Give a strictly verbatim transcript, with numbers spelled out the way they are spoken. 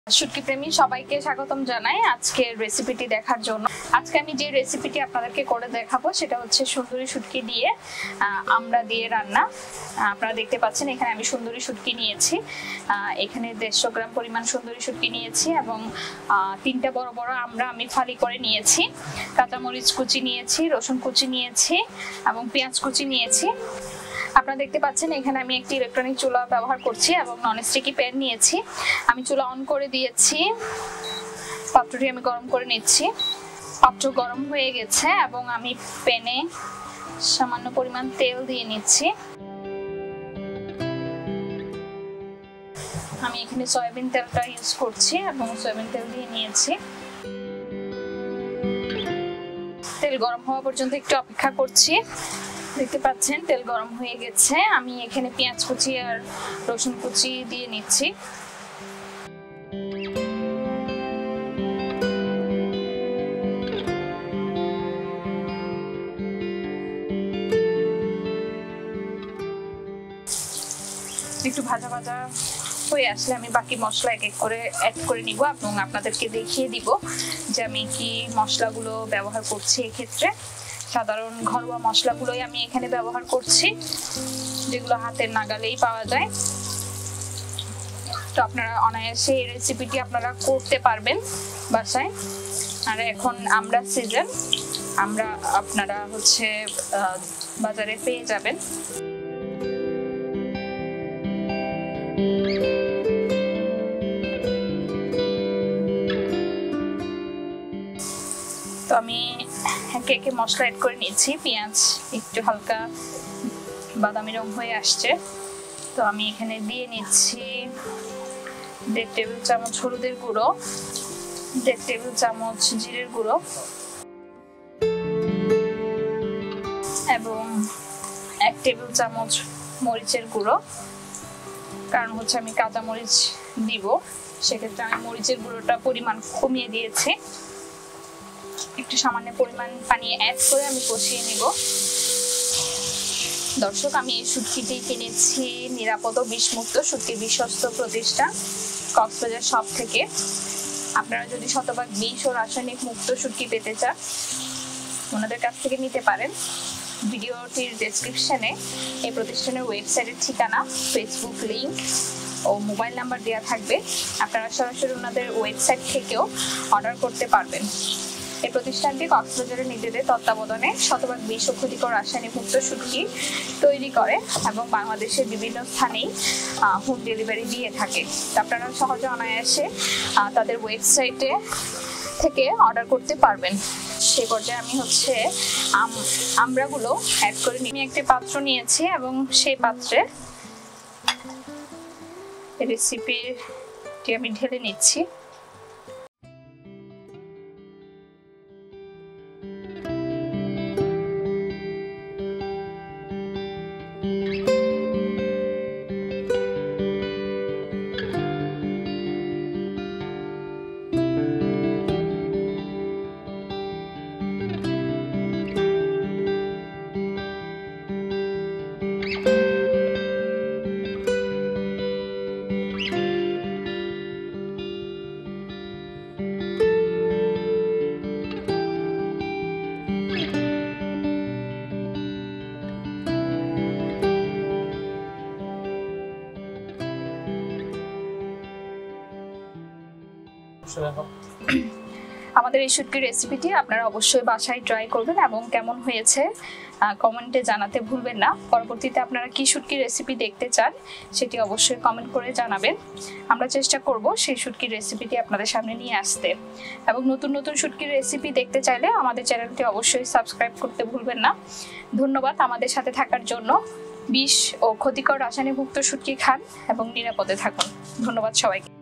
শুটকি প্রেমী সবাইকে স্বাগতম জানাই আজকের রেসিপিটি দেখার জন্য। আজকে আমি যে রেসিপিটি আপনাদেরকে করে দেখাবো সেটা হচ্ছে সুন্দরী শুটকি দিয়ে আমড়া দিয়ে রান্না। আপনারা দেখতে পাচ্ছেন এখানে আমি সুন্দরী শুটকি নিয়েছি, এখানে দেড়শো গ্রাম পরিমাণ সুন্দরী শুটকি নিয়েছি এবং তিনটা বড় বড় আমড়া আমি ফালি করে নিয়েছি, কাঁচামরিচ কুচি নিয়েছি, রসুন কুচি নিয়েছি এবং পেঁয়াজ কুচি নিয়েছি। আপনারা দেখতে পাচ্ছেন এখানে আমি একটি ইলেকট্রনিক চুলা ব্যবহার করছি এবং ননস্টিকি প্যান নিয়েছি। আমি চুলা অন করে দিয়েছি, পাত্রটি আমি গরম করে নিচ্ছি। পাত্র গরম হয়ে গেছে এবং আমি প্যানে সামান্য পরিমাণ তেল দিয়ে নিচ্ছি। আমি এখানে সয়াবিন তেলটা ইউজ করছি এবং সয়াবিন তেল দিয়ে নিয়েছি। তেল গরম হওয়া পর্যন্ত একটু অপেক্ষা করছি। দেখতে পাচ্ছেন তেল গরম হয়ে গেছে, আমি এখানে পেঁয়াজ কুচি আর রসুন কুচি দিয়ে নিচ্ছি। একটু ভাজা ভাজা হয়ে আসলে আমি বাকি মশলা এক এক করে অ্যাড করে নিব এবং আপনাদেরকে দেখিয়ে দিব যে আমি কি মশলাগুলো ব্যবহার করছি। এক্ষেত্রে সাধারণ ঘরোয়া মশলাগুলোই আমি এখানে ব্যবহার করছি, যেগুলো হাতের নাগালেই পাওয়া যায়। তো আপনারা অনায়াসে এই রেসিপিটি আপনারা করতে পারবেন বাসায়। আর এখন আমরা সিজন আমরা আপনারা হচ্ছে বাজারে পেয়ে যাবেন। তো আমি একে একে মশলা অ্যাড করে নিচ্ছি। পেঁয়াজ একটু হালকা বাদামি রং হয়ে আসছে, তো আমি এখানে দিয়ে নিচ্ছি দেড় টেবিল চামচ হলুদের গুঁড়ো, দেড় টেবিল চামচ জিরের গুঁড়ো এবং এক টেবিল চামচ মরিচের গুঁড়ো। কারণ হচ্ছে আমি কাঁচা মরিচ দিব, সেক্ষেত্রে আমি মরিচের গুঁড়োটা পরিমাণ কমিয়ে দিয়েছি। একটু সামান্য পরিমাণ পানি অ্যাড করে আমি কষিয়ে নিব। দর্শক, আমি এই শুটকিটি কিনেছি নিরাপদ ও বিষমুক্ত শুটকি বিশ্বস্ত প্রতিষ্ঠান কক্সবাজার শপ থেকে। আপনারা যদি শতভাগ বিষ ও রাসায়নিক মুক্ত শুটকি পেতে চান ওনাদের কাছ থেকে নিতে পারেন। ভিডিওটির ডেসক্রিপশনে এই প্রতিষ্ঠানের ওয়েবসাইটের ঠিকানা, ফেসবুক লিংক ও মোবাইল নাম্বার দেওয়া থাকবে। আপনারা সরাসরি ওনাদের ওয়েবসাইট থেকেও অর্ডার করতে পারবেন। এই প্রতিষ্ঠানটি কক্সবাজারের নিজেদের তত্ত্বাবধানে শতভাগ বিষ ও ক্ষতিকর রাসায়নিক মুক্ত শুটকি তৈরি করে এবং বাংলাদেশের বিভিন্ন স্থানেই হোম ডেলিভারি দিয়ে থাকে। আপনারা সহজে অনায়াসে তাদের ওয়েবসাইটে থেকে অর্ডার করতে পারবেন। সে পর্যায়ে আমি হচ্ছে আমড়াগুলো অ্যাড করে নিয়ে আমি একটি পাত্র নিয়েছি এবং সেই পাত্রে রেসিপিটি আমি ঢেলে নিচ্ছি। আমাদের এই শুটকির রেসিপিটি আপনারা অবশ্যই বাসায় ট্রাই করবেন এবং কেমন হয়েছে কমেন্টে জানাতে ভুলবেন না। পরবর্তীতে আপনারা কি শুটকির রেসিপি দেখতে চান সেটি অবশ্যই কমেন্ট করে জানাবেন। আমরা চেষ্টা করব সেই শুটকির রেসিপিটি আপনাদের সামনে নিয়ে আসতে। এবং নতুন নতুন শুটকির রেসিপি দেখতে চাইলে আমাদের চ্যানেলটি অবশ্যই সাবস্ক্রাইব করতে ভুলবেন না। ধন্যবাদ আমাদের সাথে থাকার জন্য। বিষ ও ক্ষতিকর রাসায়নিক মুক্ত শুটকি খান এবং নিরাপদে থাকুন। ধন্যবাদ সবাইকে।